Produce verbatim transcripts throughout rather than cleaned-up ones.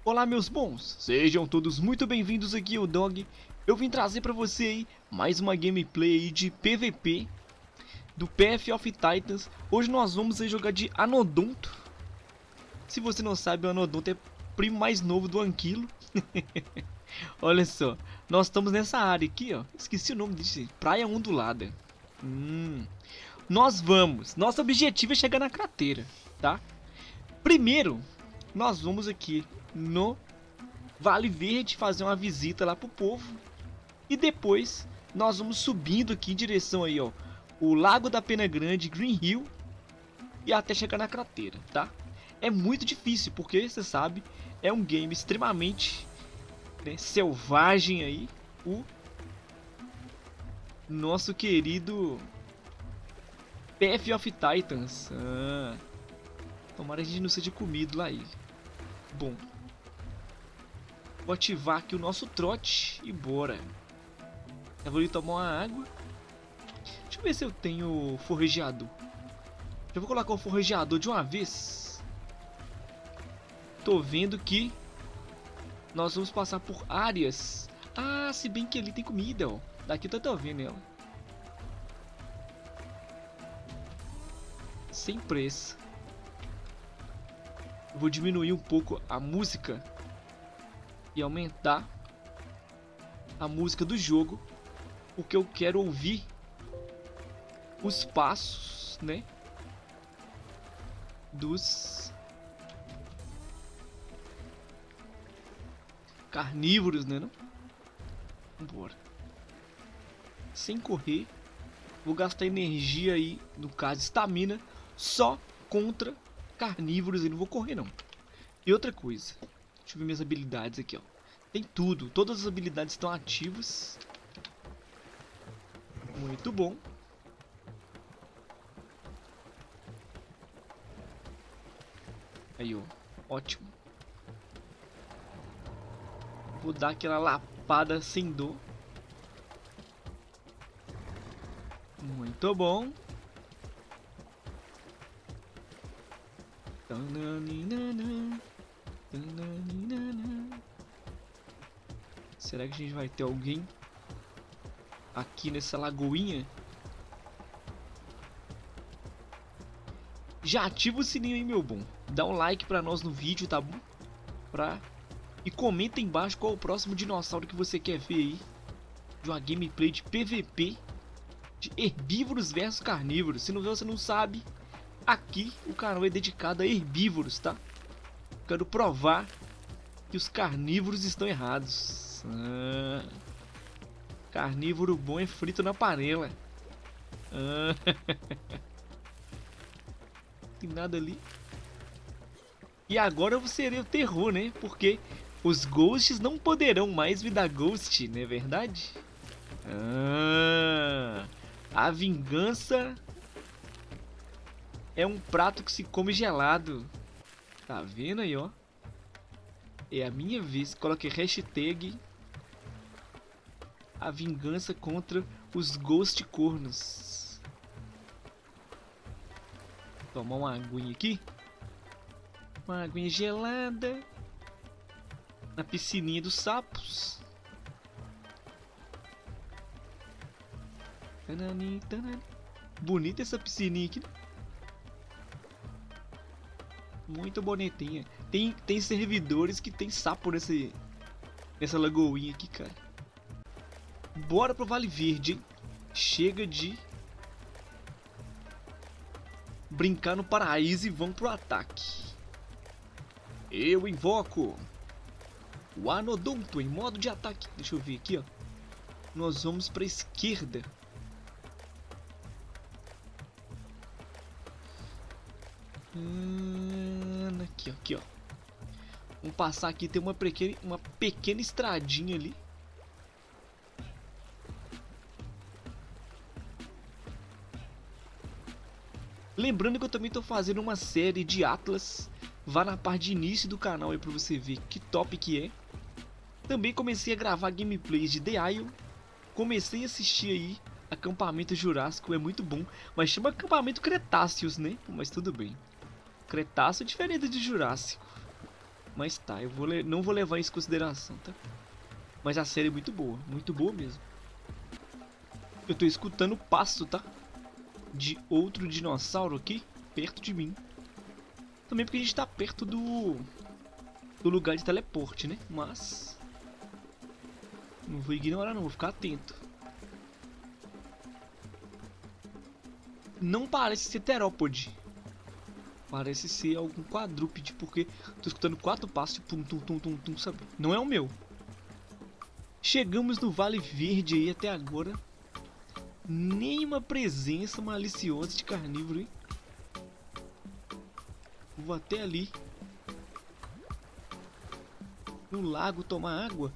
Olá meus bons, sejam todos muito bem-vindos aqui ao Dog. Eu vim trazer pra você aí mais uma gameplay aí de P V P do Path of Titans. Hoje nós vamos aí jogar de Anodonto. Se você não sabe, o Anodonto é primo mais novo do Anquilo. Olha só, nós estamos nessa área aqui, ó. Esqueci o nome disso, Praia Ondulada. Hum. Nós vamos, nosso objetivo é chegar na crateira, tá? Primeiro, nós vamos aqui no Vale Verde fazer uma visita lá pro povo. E depois nós vamos subindo aqui em direção aí, ó, o Lago da Pena Grande, Green Hill, e até chegar na crateira, tá? É muito difícil porque, você sabe, é um game extremamente, né, selvagem aí. O nosso querido Path of Titans. Ah, tomara que a gente não seja comido lá aí. Bom, vou ativar aqui o nosso trote e bora. Eu vou ali tomar uma água. Deixa eu ver se eu tenho forregeador. Já vou colocar o forregeador de uma vez. Tô vendo que nós vamos passar por áreas. Ah, se bem que ali tem comida, ó. Daqui eu tô vendo ela. Sem pressa. Eu vou diminuir um pouco a música e aumentar a música do jogo, porque eu quero ouvir os passos, né, dos carnívoros, né, não? Vambora. Sem correr. Vou gastar energia aí, no caso estamina, só contra carnívoros. E não vou correr não. E outra coisa, deixa eu ver minhas habilidades aqui, ó. Tem tudo, todas as habilidades estão ativas. Muito bom. Aí, ó, ótimo. Vou dar aquela lapada sem dor. Muito bom. Será que a gente vai ter alguém aqui nessa lagoinha? Já ativa o sininho aí, meu bom. Dá um like pra nós no vídeo, tá bom? Pra... E comenta aí embaixo qual é o próximo dinossauro que você quer ver aí, de uma gameplay de P V P de herbívoros versus carnívoros. Se não você não sabe, aqui o canal é dedicado a herbívoros, tá? Quero provar que os carnívoros estão errados. Ah, carnívoro bom é frito na panela. Ah, tem nada ali. E agora eu serei o terror, né? Porque os ghosts não poderão mais me dar ghost, não é verdade? Ah, a vingança é um prato que se come gelado. Tá vendo aí, ó? É a minha vez. Coloque hashtag a vingança contra os ghost cornos. Tomar uma aguinha aqui. Uma aguinha gelada. Na piscininha dos sapos. Tanani, tanani. Bonita essa piscininha aqui. Muito bonitinha. Tem, tem servidores que tem sapo nesse, nessa lagoinha aqui, cara. Bora pro Vale Verde, hein? Chega de brincar no paraíso e vamos pro ataque. Eu invoco o Anodonto em modo de ataque. Deixa eu ver aqui, ó. Nós vamos pra esquerda. Hum, aqui, ó, aqui, ó. Vamos passar aqui, tem uma pequena, uma pequena estradinha ali. Lembrando que eu também tô fazendo uma série de Atlas. Vá na parte de início do canal aí pra você ver que top que é. Também comecei a gravar gameplays de The Isle. Comecei a assistir aí Acampamento Jurássico, é muito bom. Mas chama Acampamento Cretáceos, né? Mas tudo bem. Cretáceo é diferente de Jurássico. Mas tá, eu vou não vou levar isso em consideração, tá? Mas a série é muito boa, muito boa mesmo. Eu tô escutando o passo, tá? De outro dinossauro aqui, perto de mim. Também porque a gente tá perto do... do lugar de teleporte, né? Mas... não vou ignorar não, vou ficar atento. Não parece ser terópode. Parece ser algum quadrúpede, porque tô escutando quatro passos, tipo, tum, tum, tum, tum, tum, sabe? Não é o meu. Chegamos no Vale Verde aí até agora. Nenhuma presença maliciosa de carnívoro, hein? Vou até ali no lago tomar água.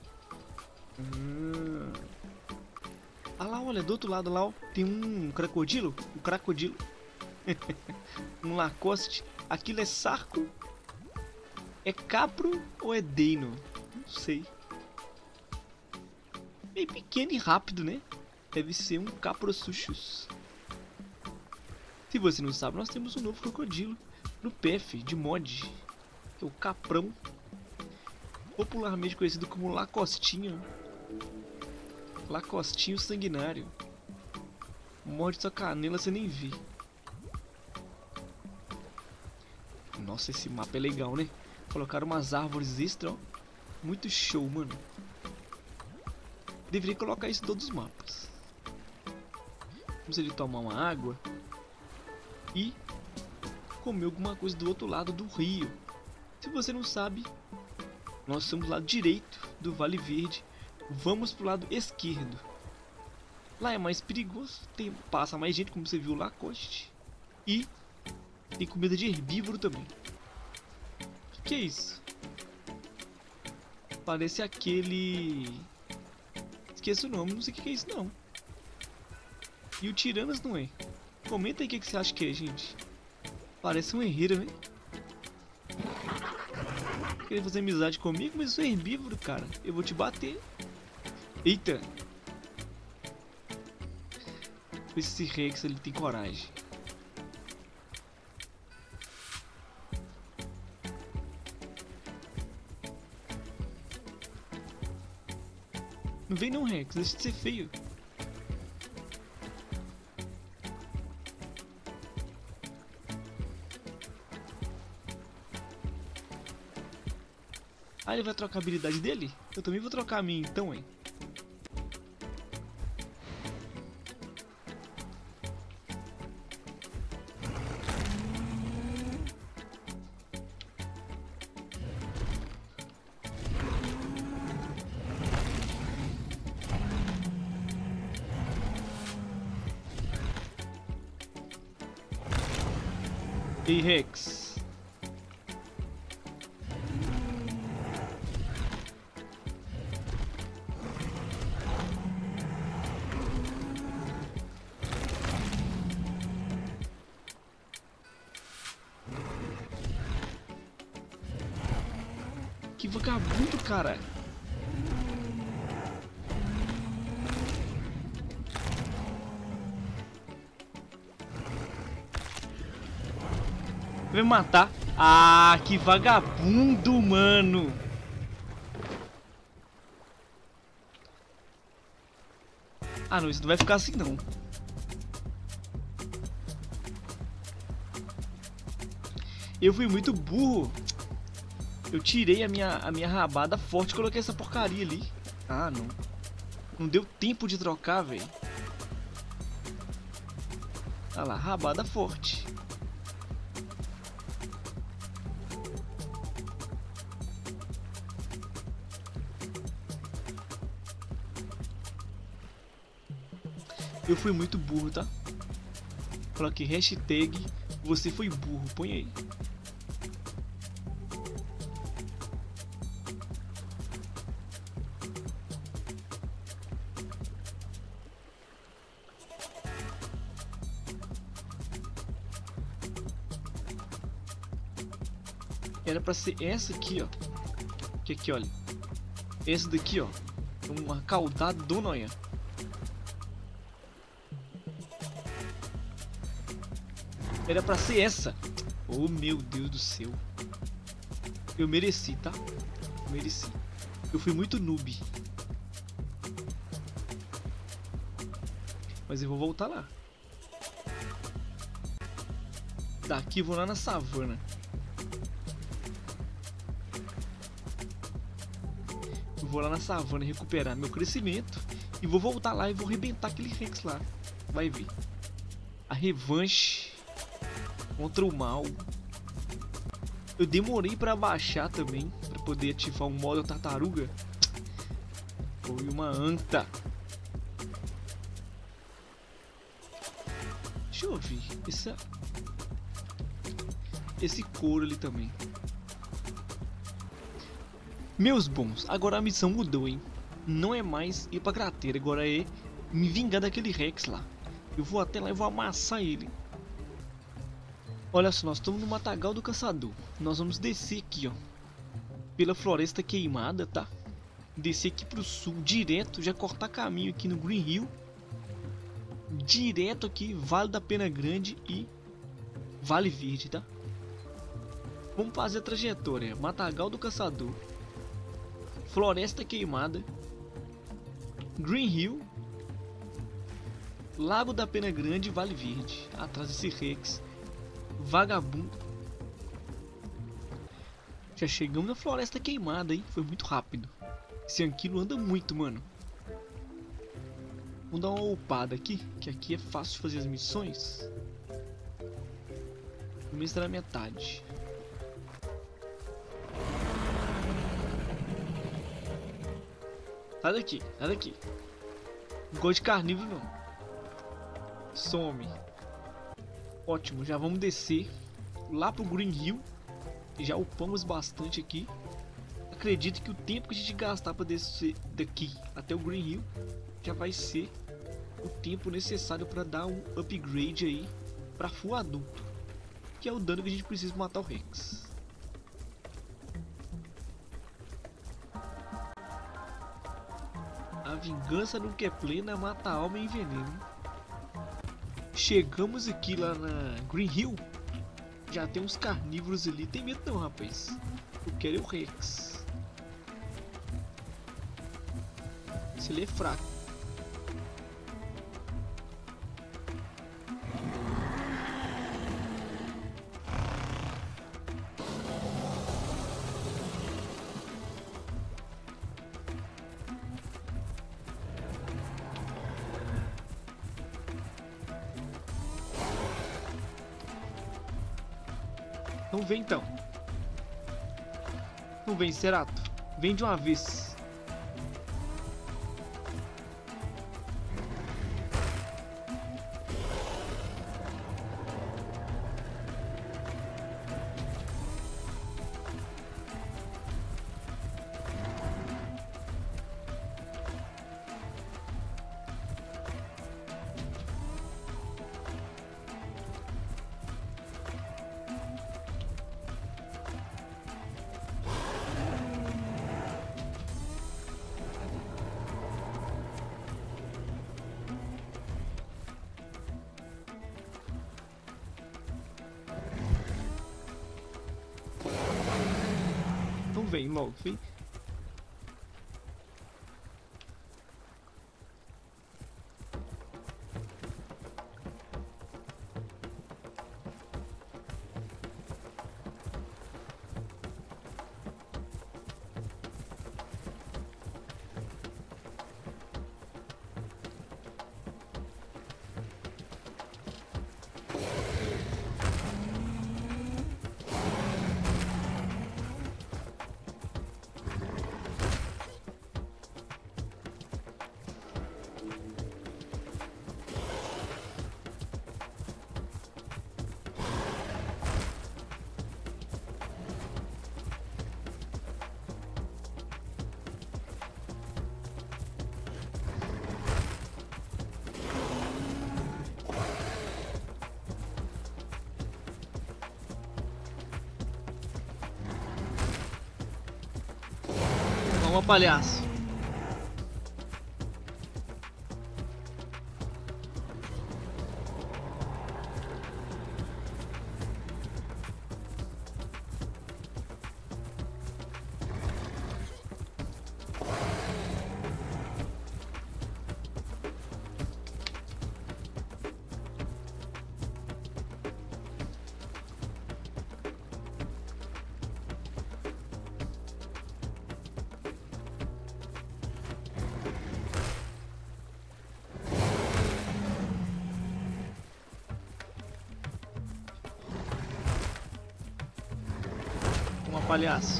Hum. Ah lá, olha, do outro lado lá, ó, tem um crocodilo. Um crocodilo. Um Lacoste. Aquilo é sarco? É capro ou é deino? Não sei. Meio pequeno e rápido, né? Deve ser um Caprosuchus. Se você não sabe, nós temos um novo crocodilo no P F de mod, que é o Caprão, popularmente conhecido como Lacostinho. Lacostinho sanguinário. Morde sua canela, você nem vê. Nossa, esse mapa é legal, né? Colocaram umas árvores extra, ó. Muito show, mano. Deveria colocar isso em todos os mapas. Vamos ali tomar uma água e comer alguma coisa do outro lado do rio. Se você não sabe, nós somos do lado direito do Vale Verde. Vamos pro lado esquerdo. Lá é mais perigoso, tem, passa mais gente, como você viu lá, Lacoste. E tem comida de herbívoro também. O que, que é isso? Parece aquele... esqueço o nome, não sei o que, que é isso não. E o Tiranas não é. Comenta aí o que, que você acha que é, gente. Parece um herreiro, né? Queria fazer amizade comigo, mas eu sou herbívoro, cara. Eu vou te bater. Eita! Esse Rex, ele tem coragem. Não vem não, Rex. Deixa de ser feio. Ah, ele vai trocar a habilidade dele? Eu também vou trocar a minha então, hein? Ei, Rex. Que vagabundo, cara. Vai me matar. Ah, que vagabundo, mano. Ah, não, isso não vai ficar assim, não. Eu fui muito burro. Eu tirei a minha, a minha rabada forte e coloquei essa porcaria ali. Ah, não. Não deu tempo de trocar, velho. Olha lá, rabada forte. Eu fui muito burro, tá? Coloquei hashtag você foi burro, põe aí. Era pra ser essa aqui, ó. Que aqui, olha. Essa daqui, ó. Uma caudada do noia. Era pra ser essa. Oh, meu Deus do céu. Eu mereci, tá? Eu mereci. Eu fui muito noob. Mas eu vou voltar lá. Daqui eu vou lá na savana. Eu vou lá na savana recuperar meu crescimento. E vou voltar lá e vou arrebentar aquele Rex lá. Vai ver. A revanche contra o mal. Eu demorei pra baixar também, pra poder ativar o modo tartaruga. Foi uma anta. Deixa eu ver. Esse, esse couro ali também. Meus bons, agora a missão mudou, hein? Não é mais ir pra cratera, agora é me vingar daquele Rex lá. Eu vou até lá e vou amassar ele. Olha só, nós estamos no Matagal do Caçador. Nós vamos descer aqui, ó, pela Floresta Queimada, tá? Descer aqui pro sul, direto, já cortar caminho aqui no Green Hill. Direto aqui, Vale da Pena Grande e Vale Verde, tá? Vamos fazer a trajetória. Matagal do Caçador, Floresta Queimada, Green Hill, Lago da Pena Grande e Vale Verde. Atrás desse Rex vagabundo. Já chegamos na Floresta Queimada, hein? Foi muito rápido. Esse Anquilo anda muito, mano. Vamos dar uma upada aqui, que aqui é fácil de fazer as missões. Vou mestrar a metade. Sai daqui, sai daqui. Não gosto de carnívoro, não. Some. Ótimo, já vamos descer lá pro Green Hill. Já upamos bastante aqui. Acredito que o tempo que a gente gastar para descer daqui até o Green Hill já vai ser o tempo necessário para dar um upgrade aí para full adulto, que é o dano que a gente precisa matar o Rex. A vingança nunca é plena, mata a alma e envenena. Chegamos aqui lá na Green Hill. Já tem uns carnívoros ali. Tem medo não, rapaz. Eu quero é o Rex. Esse ele é fraco. Não vem então. Não vem, Cerato. Vem de uma vez. Então vem logo, vem. Vamos, palhaço. Uma palhaço.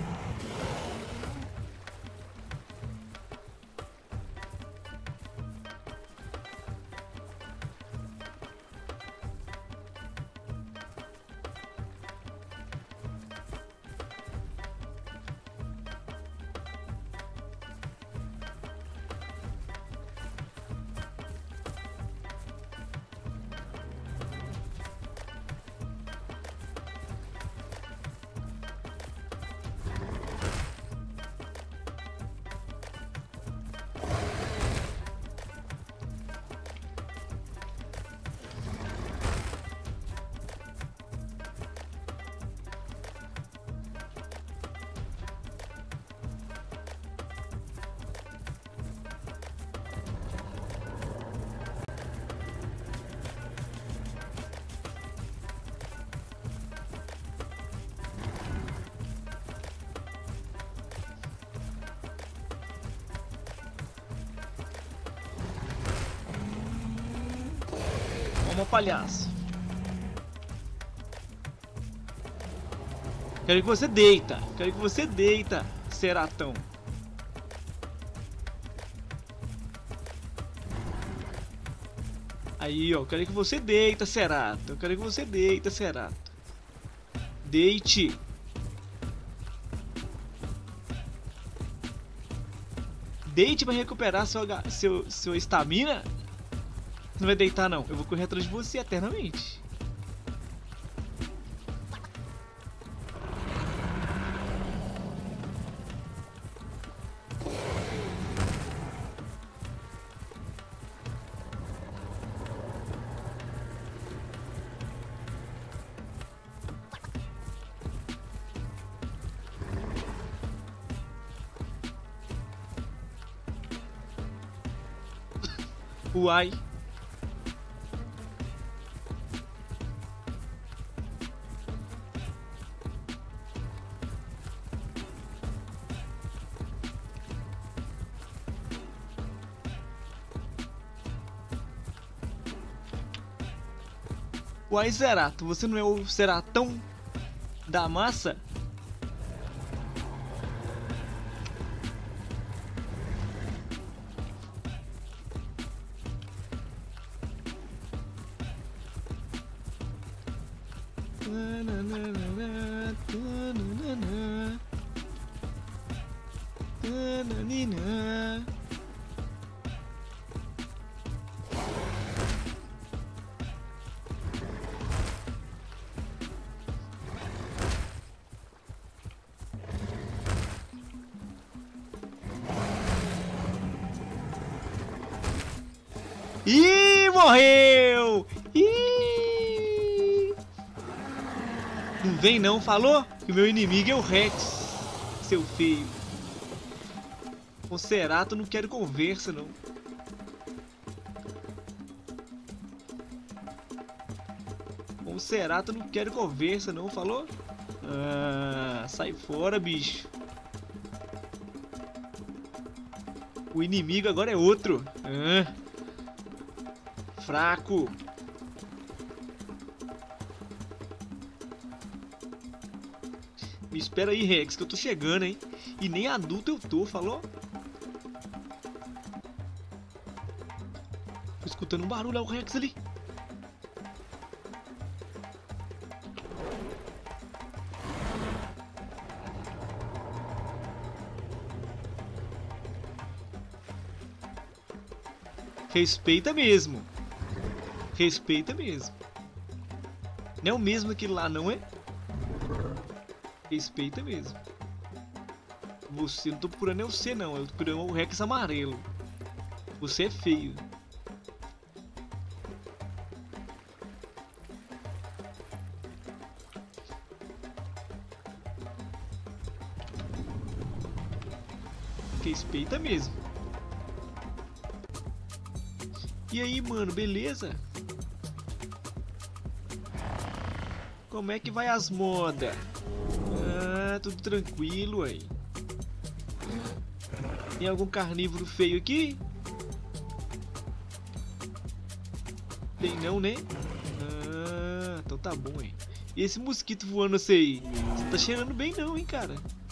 Vamos, palhaço. Quero que você deita. Quero que você deita, Ceratão. Aí, ó. Quero que você deita, Cerato. Eu quero que você deita, Cerato. Deite. Deite pra recuperar seu seu seu estamina. Não vai deitar, não. Eu vou correr atrás de você eternamente. Uai. Uai, Cerato, você não é o Ceratão da massa? Ih, morreu! Ih! Não vem não, falou? Que o meu inimigo é o Rex, seu feio. Com o Cerato não quero conversa, não. Com o Cerato não quero conversa, não, falou? Ah, sai fora, bicho. O inimigo agora é outro. Ah. Fraco. Me espera aí, Rex, que eu tô chegando, hein? E nem adulto eu tô, falou? Tô escutando um barulho, é o Rex ali. Respeita mesmo. Respeita mesmo. Não é o mesmo aquele lá, não é? Respeita mesmo. Você, não tô procurando é você não, eu tô procurando o Rex amarelo. Você é feio. Respeita mesmo. E aí, mano, beleza? Como é que vai as modas? Ah, tudo tranquilo aí. Tem algum carnívoro feio aqui? Tem não, né? Ah, então tá bom aí. E esse mosquito voando assim aí? Você tá cheirando bem não, hein, cara?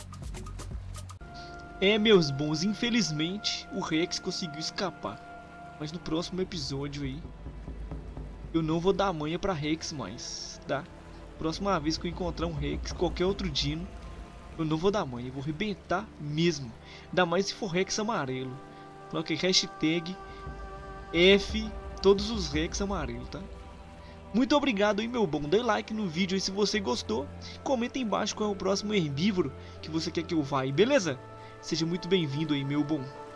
É, meus bons, infelizmente o Rex conseguiu escapar. Mas no próximo episódio aí eu não vou dar manha pra Rex mais, tá? Próxima vez que eu encontrar um Rex, qualquer outro dino, eu não vou dar manha, eu vou arrebentar mesmo. Ainda mais se for Rex amarelo. Coloque hashtag F todos os Rex amarelos, tá? Muito obrigado aí, meu bom. Dê like no vídeo aí se você gostou. Comenta aí embaixo qual é o próximo herbívoro que você quer que eu vá aí, beleza? Seja muito bem-vindo aí, meu bom.